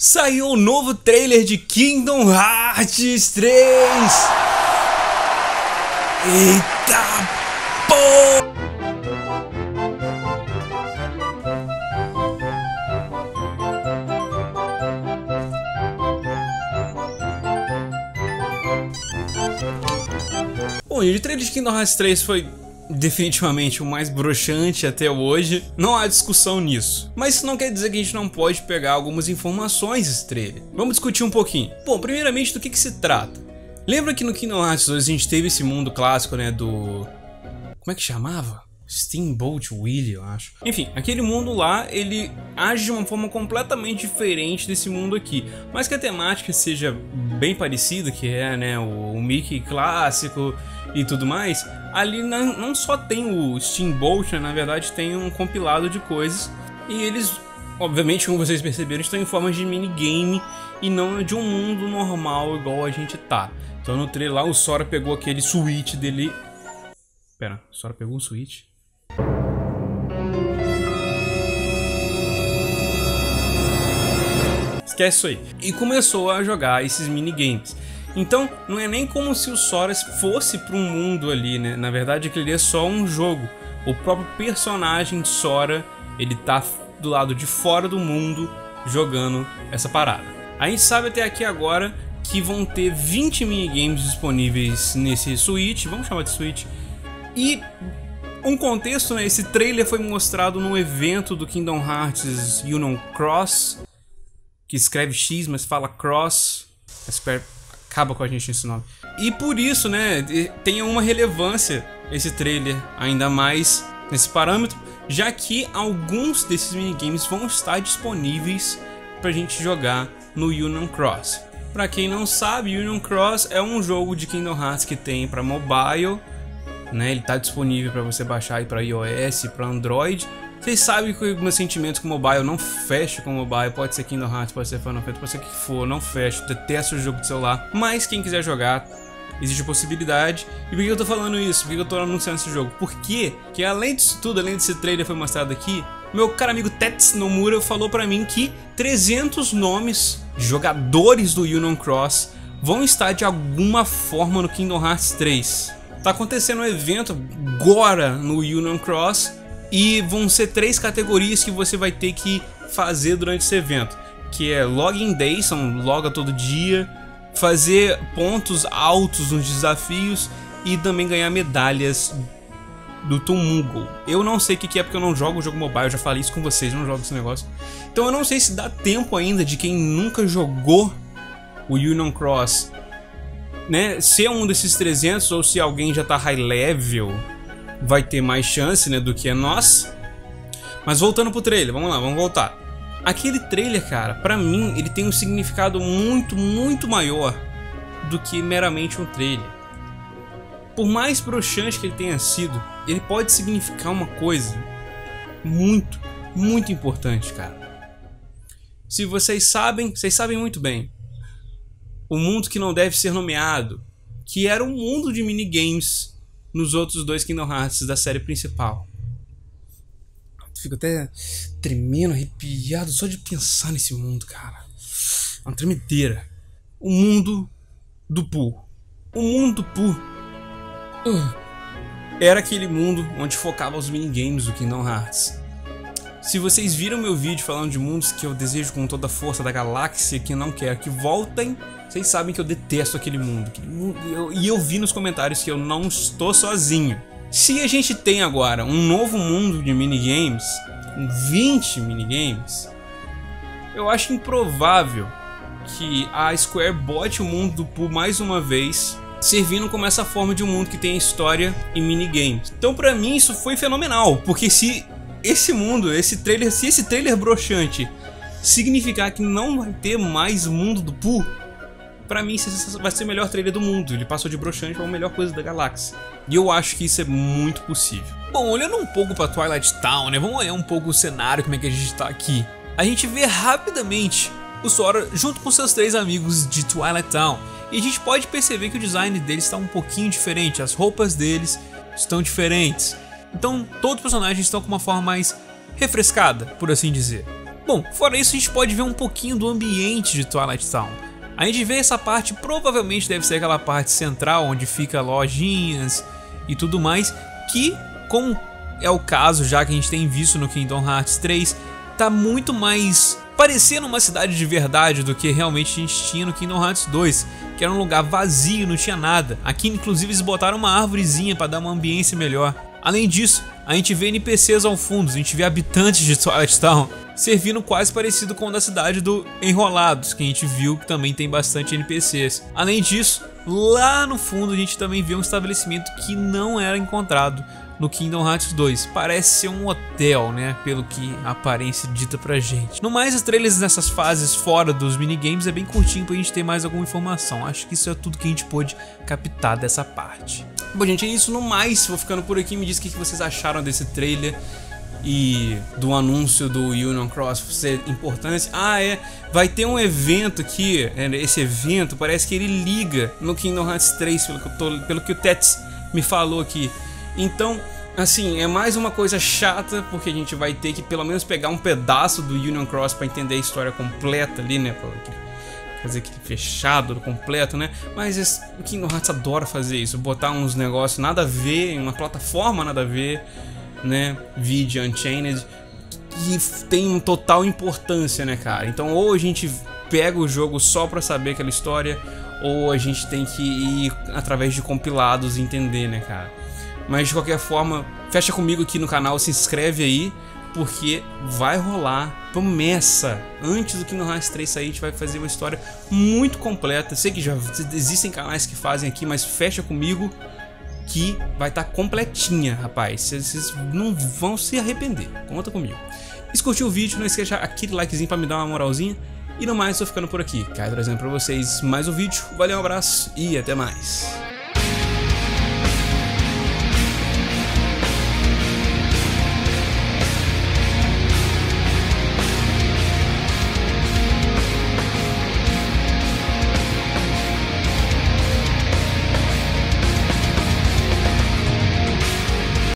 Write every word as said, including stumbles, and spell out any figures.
Saiu o novo trailer de Kingdom Hearts três! Eita porra! Bom, e o trailer de Kingdom Hearts três foi definitivamente o mais broxante até hoje, não há discussão nisso. Mas isso não quer dizer que a gente não pode pegar algumas informações desse trailer. Vamos discutir um pouquinho. Bom, primeiramente, do que que se trata? Lembra que no Kingdom Hearts dois a gente teve esse mundo clássico, né, do... como é que chamava? Steamboat Willie, eu acho. Enfim, aquele mundo lá, ele age de uma forma completamente diferente desse mundo aqui. Mas que a temática seja bem parecida, que é, né, o Mickey clássico e tudo mais, ali não, não só tem o Steamboat, né, na verdade tem um compilado de coisas. E eles, obviamente, como vocês perceberam, estão em forma de minigame e não de um mundo normal igual a gente tá. Então no trailer lá o Sora pegou aquele switch dele... Pera, o Sora pegou um switch? Esquece isso aí. E começou a jogar esses minigames. Então, não é nem como se o Sora fosse para um mundo ali, né? Na verdade, aquele é só um jogo. O próprio personagem Sora, ele tá do lado de fora do mundo jogando essa parada. A gente sabe até aqui agora que vão ter vinte minigames disponíveis nesse Switch, vamos chamar de Switch. E um contexto, né? Esse trailer foi mostrado num evento do Kingdom Hearts Union Cross, que escreve X, mas fala Cross. Espero acaba com a gente esse nome. E por isso, né, tem uma relevância esse trailer, ainda mais nesse parâmetro, já que alguns desses minigames vão estar disponíveis pra gente jogar no Union Cross. Pra quem não sabe, Union Cross é um jogo de Kingdom Hearts que tem pra mobile, né, ele tá disponível pra você baixar aí pra iOS, pra Android. Vocês sabem que os meus sentimentos com mobile não fecho com mobile, pode ser Kingdom Hearts, pode ser Final Fantasy, pode ser o que for, não fecho, detesto o jogo de celular. Mas quem quiser jogar, existe a possibilidade. E por que eu tô falando isso? Por que eu tô anunciando esse jogo? Porque, que além disso tudo, além desse trailer foi mostrado aqui, meu caro amigo Tets Nomura falou pra mim que trezentos nomes de jogadores do Union Cross vão estar de alguma forma no Kingdom Hearts três. Tá acontecendo um evento agora no Union Cross, e vão ser três categorias que você vai ter que fazer durante esse evento, que é Login Day, são loga todo dia, fazer pontos altos nos desafios e também ganhar medalhas do Tumulgo. Eu não sei o que é porque eu não jogo o jogo mobile, eu já falei isso com vocês, eu não jogo esse negócio. Então eu não sei se dá tempo ainda de quem nunca jogou o Union Cross, né, ser um desses trezentos, ou se alguém já tá high level, vai ter mais chance, né, do que nós. Mas voltando pro trailer, vamos lá, vamos voltar. Aquele trailer, cara, pra mim, ele tem um significado muito, muito maior do que meramente um trailer. Por mais broxante que ele tenha sido, ele pode significar uma coisa muito, muito importante, cara. Se vocês sabem, vocês sabem muito bem. O mundo que não deve ser nomeado, que era um mundo de minigames nos outros dois Kingdom Hearts da série principal. Fico até tremendo, arrepiado só de pensar nesse mundo, cara. É uma tremedeira. O mundo do Pooh. O mundo do Pooh uh, era aquele mundo onde focava os minigames do Kingdom Hearts. Se vocês viram meu vídeo falando de mundos que eu desejo com toda a força da galáxia, que não quero que voltem, vocês sabem que eu detesto aquele mundo. Aquele mundo e, eu, e eu vi nos comentários que eu não estou sozinho. Se a gente tem agora um novo mundo de minigames, com vinte minigames, eu acho improvável que a Square bote o mundo do Pooh mais uma vez, servindo como essa forma de um mundo que tem história e minigames. Então pra mim isso foi fenomenal, porque se esse mundo, esse trailer, se esse trailer broxante significar que não vai ter mais mundo do Pooh, pra mim esse vai ser o melhor trailer do mundo. Ele passou de broxante para a melhor coisa da galáxia. E eu acho que isso é muito possível. Bom, olhando um pouco pra Twilight Town, né? Vamos olhar um pouco o cenário, como é que a gente tá aqui. A gente vê rapidamente o Sora junto com seus três amigos de Twilight Town. E a gente pode perceber que o design deles está um pouquinho diferente. As roupas deles estão diferentes. Então todos os personagens estão com uma forma mais refrescada, por assim dizer. Bom, fora isso a gente pode ver um pouquinho do ambiente de Twilight Town. A gente vê essa parte, provavelmente deve ser aquela parte central, onde fica lojinhas e tudo mais, que, como é o caso já que a gente tem visto no Kingdom Hearts três, tá muito mais parecendo uma cidade de verdade do que realmente a gente tinha no Kingdom Hearts dois, que era um lugar vazio, não tinha nada. Aqui inclusive eles botaram uma árvorezinha para dar uma ambiência melhor. Além disso, a gente vê N P Cs ao fundo, a gente vê habitantes de Twilight Town, servindo quase parecido com o da cidade do Enrolados, que a gente viu que também tem bastante N P Cs. Além disso, lá no fundo a gente também vê um estabelecimento que não era encontrado no Kingdom Hearts dois. Parece ser um hotel, né, pelo que a aparência dita pra gente. No mais, as trailers nessas fases fora dos minigames é bem curtinho pra gente ter mais alguma informação. Acho que isso é tudo que a gente pôde captar dessa parte. Bom, gente, é isso. No mais, vou ficando por aqui. Me diz o que vocês acharam desse trailer e do anúncio do Union Cross ser importante. Ah, é, vai ter um evento aqui. Esse evento parece que ele liga no Kingdom Hearts três, pelo que, eu tô, pelo que o Tets me falou aqui. Então, assim, é mais uma coisa chata, porque a gente vai ter que pelo menos pegar um pedaço do Union Cross para entender a história completa ali, né? Fazer aquele fechado completo, né? Mas esse, o Kingdom Hearts adora fazer isso, botar uns negócios nada a ver, em uma plataforma nada a ver, né? Vídeo Unchained, que tem uma total importância, né, cara? Então, ou a gente pega o jogo só pra saber aquela história, ou a gente tem que ir através de compilados e entender, né, cara? Mas de qualquer forma, fecha comigo aqui no canal, se inscreve aí, porque vai rolar promessa. Antes do Kingdom Hearts três sair, a gente vai fazer uma história muito completa. Sei que já existem canais que fazem aqui, mas fecha comigo que vai estar completinha, rapaz. Vocês não vão se arrepender. Conta comigo. E se curtiu o vídeo, não esqueça aquele likezinho pra me dar uma moralzinha. E no mais, tô ficando por aqui. Caio trazendo pra vocês mais um vídeo. Valeu, um abraço e até mais.